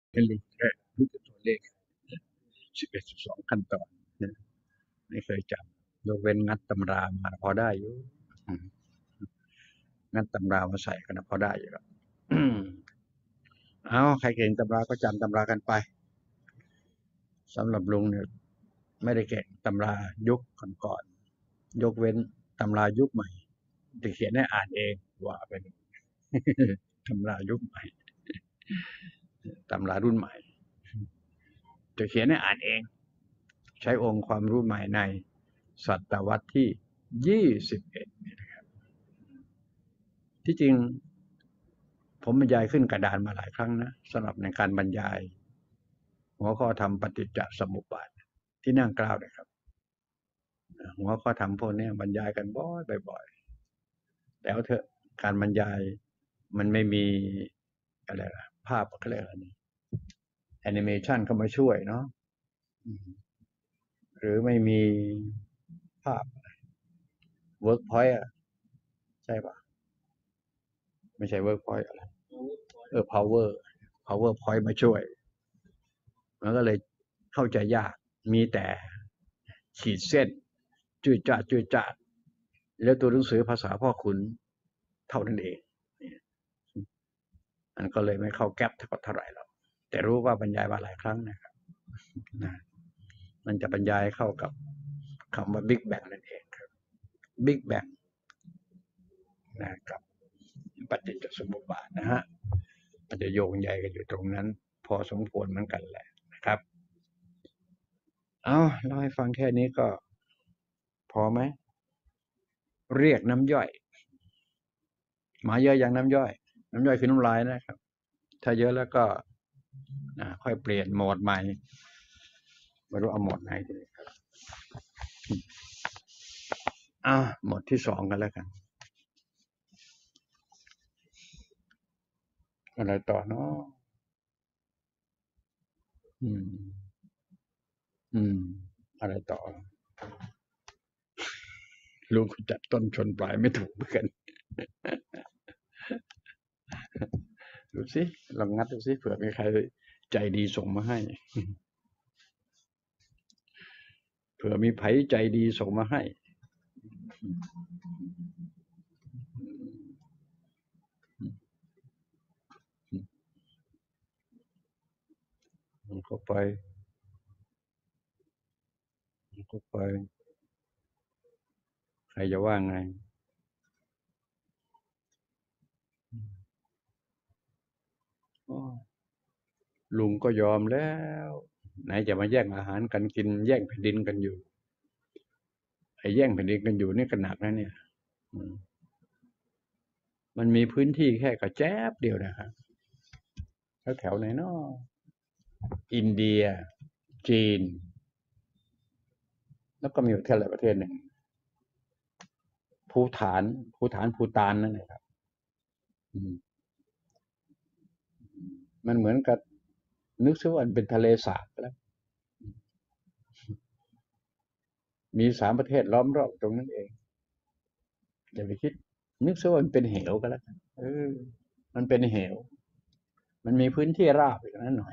เป็นลูกแรกรู้จักตัวเลข11 12ขั้นตอนไม่เคยจำยกเว้นงัดตำรามาพอได้อยู่งัดตำรามาใส่กันพอได้อยู่แล้วเอาใครเก่งตำราก็จำตำรากันไปสำหรับลุงเนี่ยไม่ได้เก่งตำรายุคก่อนๆยกเว้นตำรายุคใหม่จะเขียนให้อ่านเองว่าเป็นตำรายุคใหม่ตำรารุ่นใหม่จะเขียนให้อ่านเองใช้องค์ความรู้ใหม่ในศตวรรษที่21นะครับที่จริงผมบรรยายขึ้นกระดานมาหลายครั้งนะสำหรับในการบรรยายหัวข้อธรรมปฏิจจสมุปบาทที่นั่งกล่าวนะครับหัวข้อธรรมพวกนี้บรรยายกันบ่อยๆแล้วเถอะการบรรยายมันไม่มีอะไรล่ะภาพอะไรนี่แอนิเมชันเข้ามาช่วยเนาะหรือไม่มีภาพเวิร์กพอยต์ใช่ปะไม่ใช่เวิร์กพอยต์อะไรpower point มาช่วยมันก็เลยเข้าใจยากมีแต่ขีดเส้นจืดจาดแล้วตัวหนังสือภาษาพ่อขุนเท่านั้นเองมันก็เลยไม่เข้าแก๊ปเท่าไหร่หรอกแต่รู้ว่าบรรยายมาหลายครั้งนะครับมันจะบรรยายเข้ากับคำว่าบิ๊กแบงนั่นเองครับบิ๊กแบงนะครับปฏิจจสมุปบาทนะฮะมันจะโยงใยกันอยู่ตรงนั้นพอสมควรเหมือนกันแหละนะครับเอาเล่าให้ฟังแค่นี้ก็พอไหมเรียกน้ำย่อยหมาเยอะอย่างน้ำย่อยคือน้ำลายนะครับถ้าเยอะแล้วก็ค่อยเปลี่ยนโหมดใหม่ไม่รู้เอาโหมดไหนดีครับโหมดที่2กันแล้วกันอะไรต่อเนาะอะไรต่อลุงจัดต้นชนปลายไม่ถูกเหมือนกันดูสิลองงัดดูสิเผื่อมีใครใจดีส่งมาให้เผื่อมีไผใจดีส่งมาให้มันก็ไปใครจะว่าไงลุงก็ยอมแล้วไหนจะมาแย่งอาหารกันกินแย่งแผ่นดินกันอยู่ไอ้แย่งแผ่นดินกันอยู่นี่ก็หนักนะเนี่ยมันมีพื้นที่แค่กระแจ๊บเดียวนะครับแถวไหนเนาะอินเดียจีนแล้วก็มีประเทศอะไรประเทศหนึ่งภูฐานภูฏานนั่นแหละครับมันเหมือนกับนึกซะว่าเป็นทะเลสาบแล้วมี3ประเทศล้อมรอบตรงนั้นเองอย่าไปคิดนึกซะว่ามันเป็นเหวก็แล้วกันมันเป็นเหวมันมีพื้นที่ราบอีกนั้นหน่อย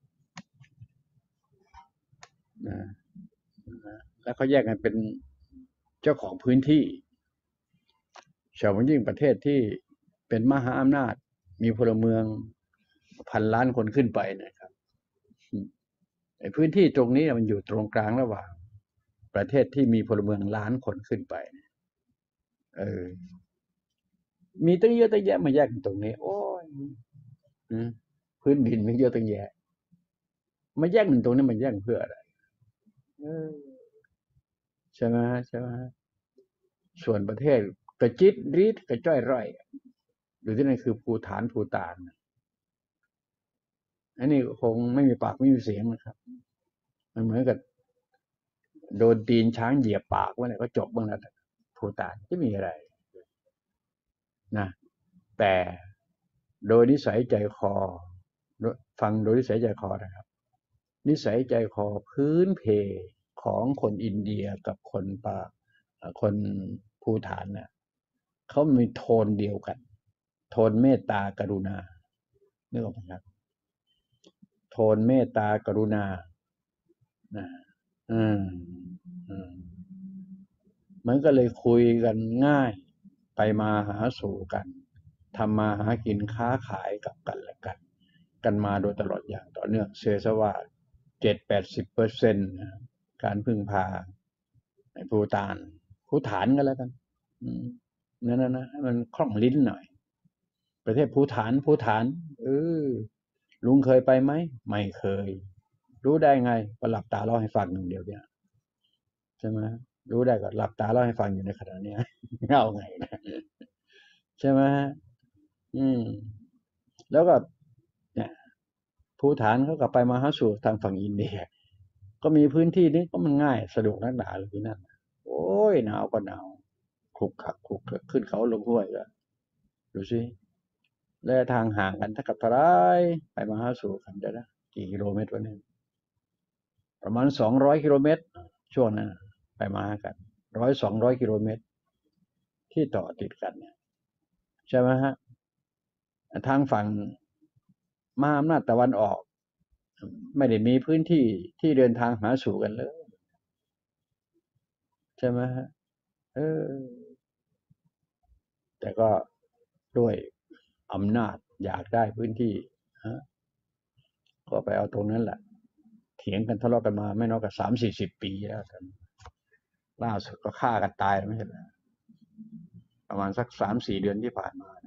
นะแล้วเขาแยกกันเป็นเจ้าของพื้นที่เฉพาะยิ่งประเทศที่เป็นมหาอำนาจมีพลเมือง1,000 ล้านคนขึ้นไปนะครับไอ้พื้นที่ตรงนี้มันอยู่ตรงกลางระหว่างประเทศที่มีพลเมือง1,000,000 คนขึ้นไปเออมีตั้งเยอะตั้งแยะมาแยกกันตรงนี้โอ้ยพื้นดินมีเยอะตั้งแยะมาแยกหนึ่งตรงนี้มันแยกเพื่ออะไรใช่ไหมส่วนประเทศกระจิตรีดกระจ้อยร่อยอยู่ที่นั่นคือภูฏานอันนี้คงไม่มีปากไม่มีเสียงนะครับมันเหมือนกับโดนตีนช้างเหยียบปากว่าเนี่ยก็จบบ้างแล้วภูฏานไม่มีอะไรนะแต่โดยนิสัยใจคอฟังโดยนิสัยใจคอนะครับนิสัยใจคอพื้นเพของคนอินเดียกับคนภูฏานเนี่ยเขามีโทนเดียวกันโทนเมตตากรุณานึกออกไหมครับโทนเมตตากรุณานะอืมอืมมันก็เลยคุยกันง่ายไปมาหาสู่กันทำมาหากินค้าขายกับกันและกันมาโดยตลอดอย่างต่อเนื่องเสียซะว่า70-80%การพึ่งพาในภูฐานกันแล้วกันนั่นนะมันคล่องลิ้นหน่อยประเทศภูฐานเออลุงเคยไปไหมไม่เคยรู้ได้ไงก็หลับตาเล่าให้ฟังหนึ่งเดียวเนี่ยใช่ไหมรู้ได้ก็หลับตาเล่าให้ฟังอยู่ในขณะนี้เอาไงนะใช่ไหมแล้วก็เนี่ยภูฐานเขาก็ไปมาหาสู่ทางฝั่งอินเดียก็มีพื้นที่นี้ก็มันง่ายสะดวกนักหนาเลยที่นั่นโอ้ยหนาวก็หนาวคลุกคลักขึ้นเขาลงห้วยก็ดูสิและทางห่างกันถ้ากับทลายไปมาหาสู่กันได้นะกี่กิโลเมตรวะเนี่ยประมาณ200 กิโลเมตรช่วงนั้นไปมากัน200 กิโลเมตรที่ต่อติดกันเนี่ยใช่ไหมฮะทางฝั่งมหาอำนาจตะวันออกไม่ได้มีพื้นที่ที่เดินทางหาสู่กันเลยใช่ไหมฮะแต่ก็ด้วยอำนาจอยากได้พื้นที่ก็ไปเอาตรงนั้นแหละเถียงกันทะเลาะกันมาไม่น้อยกว่า30-40 ปีแล้วกันล่าสุดก็ฆ่ากันตายไม่ใช่เหรอประมาณสัก3-4 เดือนที่ผ่านมา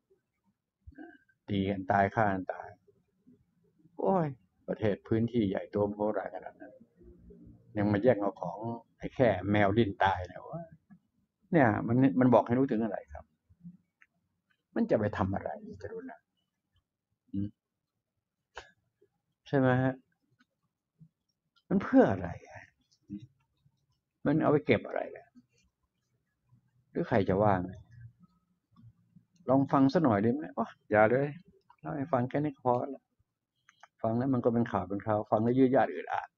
ตีกันตายฆ่ากันตายโอ้ยประเทศพื้นที่ใหญ่โตมโหฬารขนาดนั้นยังมาแย่งเอาของไอ้แค่แมวดิ้นตายเนี่ยมันบอกให้รู้ถึงอะไรครับมันจะไปทำอะไรจะรู้นะใช่ไหมฮะมันเพื่ออะไรมันเอาไปเก็บอะไรหรือใครจะว่าไงลองฟังสักหน่อยได้ไหมอ๋ออย่าเลยเล่าให้ฟังแค่นี้พอแล้วฟังแล้วมันก็เป็นข่าวเป็นคราวฟังแล้วยืดยาดอืดอาด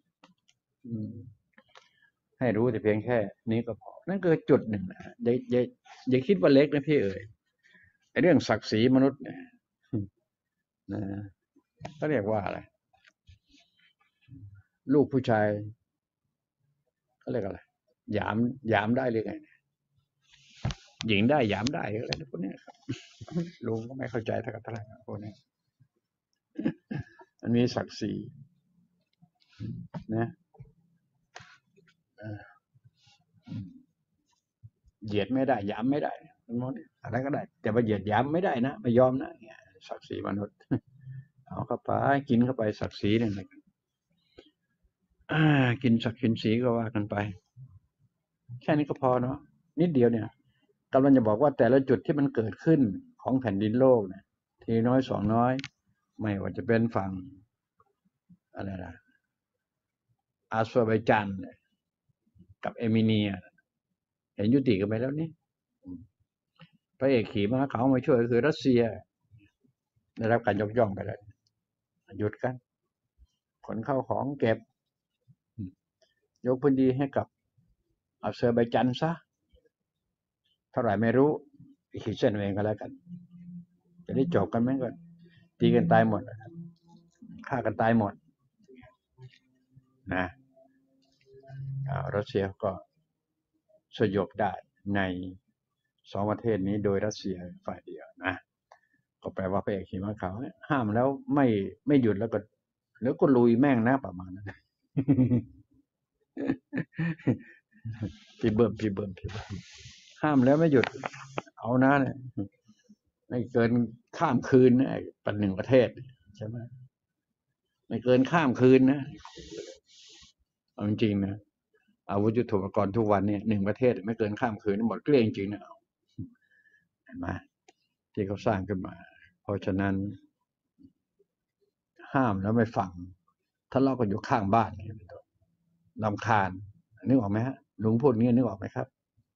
ให้รู้แต่เพียงแค่นี้ก็พอนั่นคือจุดหนึ่งนะอย่าคิดว่าเล็กนะพี่เอ๋ยเรื่องศักดิ์ศรีมนุษย์เนี่ยนะก็เรียกว่าอะไรลูกผู้ชายเขาเรียกอะไรหยามได้หรือไงหญิงได้หยามได้อะไรพวกนี้ครับลุงก็ไม่เข้าใจเท่าไหร่พวกนี้มันมีศักดิ์ศรีนะเหยียดไม่ได้หยามไม่ได้มันมดอะไรก็ได้แต่ว่าเหยียดหยามไม่ได้นะไม่ยอมนะเนี่ยศักดิ์ศรีมนุษย์เอาเข้าไปกินเข้าไปศักดิ์ศรีเนี่ยกินศักดิ์กินศรีก็ว่ากันไปแค่นี้ก็พอเนาะนิดเดียวเนี่ยกำลังจะบอกว่าแต่ละจุดที่มันเกิดขึ้นของแผ่นดินโลกเนี่ยทีน้อยสองน้อยไม่ว่าจะเป็นฝั่งอะไรนะอาเซอร์ไบจานกับเอมิเนียเห็นยุติกันไปแล้วนี่พระเอกขี่ม้าขาวมาช่วยคือรัสเซียได้รับการยกย่องไปแล้วหยุดกันขนเข้าของเก็บยกพื้นที่ให้กับอาเซอร์ไบจานซะเท่าไหร่ไม่รู้ขีดเส้นเองก็แล้วกันจะได้จบกันไหมก็ตีกันตายหมดฆ่ากันตายหมดนะรัสเซียก็สยบได้ใน2 ประเทศนี้โดยรัสเซียฝ่ายเดียวนะก็แปลว่าพระเอกขี่ม้าขาวห้ามแล้วไม่หยุดแล้วก็ลุยแม่งนะประมาณนั้นพี่เบิ่มห้ามแล้วไม่หยุดเอานะเนี่ยไม่เกินข้ามคืนนะเป็น1 ประเทศใช่ไหมไม่เกินข้ามคืนนะเอาจริงๆนะอาวุธยุทโธปกรณ์ทุกวันเนี่ย1 ประเทศไม่เกินข้ามคืนหมดเกลี้ยงจริงนะเห็นไหมที่เขาสร้างขึ้นมาเพราะฉะนั้นห้ามแล้วไม่ฟังทะเลาะกันอยู่ข้างบ้านรำคาญนึกออกไหมฮะลุงพูดงี้นึกออกไหมครับ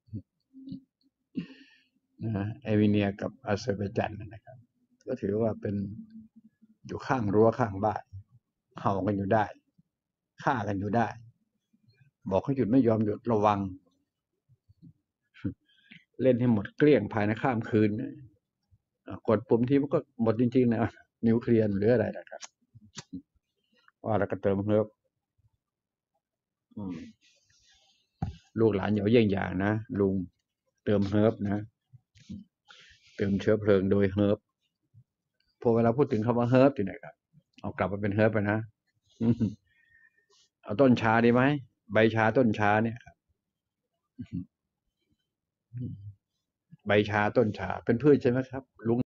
เอวิเนียกับอาเซอร์ไบจานนะครับก็ถือว่าเป็นอยู่ข้างรั้วข้างบ้านเห่ากันอยู่ได้ฆ่ากันอยู่ได้บอกให้หยุดไม่ยอมหยุดระวังเล่นให้หมดเกลี้ยงภายในข้ามคืนกดปุ่มที่มันก็หมดจริงๆนะนิวเคลียร์หรืออะไรนะครับว่าแล้วก็เติมเฮิร์บลูกหลานอย่าเยี่ยงอย่างนะลุงเติมเฮิร์บนะเติมเชื้อเพลิงโดยเฮิร์บพอเวลาพูดถึงคำว่าเฮิร์บที่ไหนครับเอากลับมาเป็นเฮิร์บไปนะเอาต้นชาดีไหมใบชาต้นชาเนี่ยใบชาต้นชาเป็นพืชใช่ไหมครับลุง